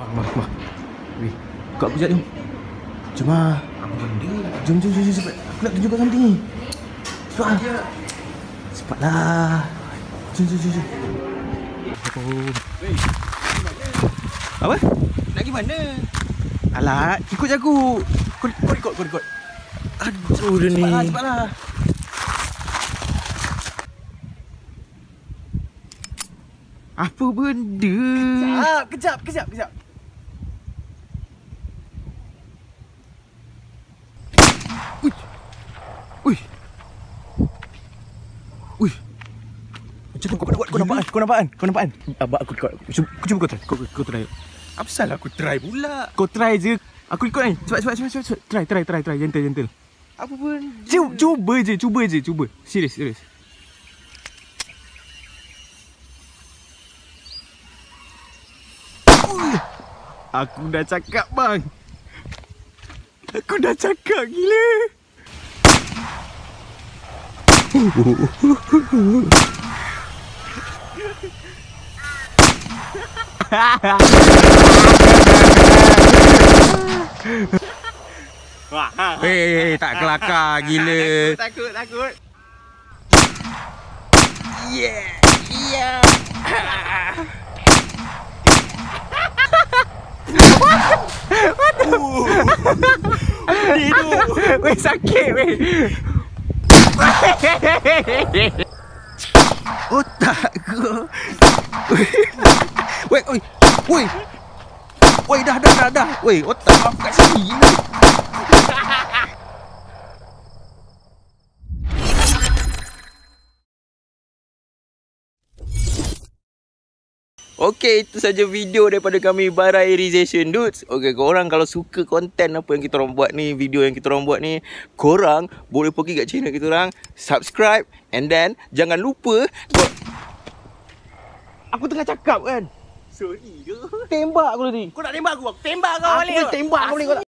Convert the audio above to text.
Mah. Weh, kau aku jap jom. Jom lah. Apa benda? Jom cepat. Aku nak tunjuk kau something ni. Cepat lah. Cepatlah. Jom. Apa? Nak pergi mana? Alah, ikut je aku. Kau record. Aduh dia ni. Cepatlah. Apa benda? Kejap. Ui. Macam tu kau nampak kan? Abang aku record. Cuba kau try. Apa salah aku try pula? Kau try je. Aku record ni. Cepat. Try. Gentle. Apa benda? Cuba je. Serius. Aku dah cakap bang. Aku dah cakap gila. Hei, tak kelakar gila. Takut. Yeah. Weh, sakit weh. Otak aku. Weh, dah. Weh, otak aku kat sini. Okey, itu saja video daripada kami Bara Irisation Dudes. Okey, korang kalau suka konten apa yang kita orang buat ni, video yang kita orang buat ni, korang boleh pergi kat channel kita orang, subscribe, and then jangan lupa aku tengah cakap kan. Sorry ke? Tembak aku tadi. Kau nak tembak aku? Aku tembak kau balik. Aku tembak kau balik.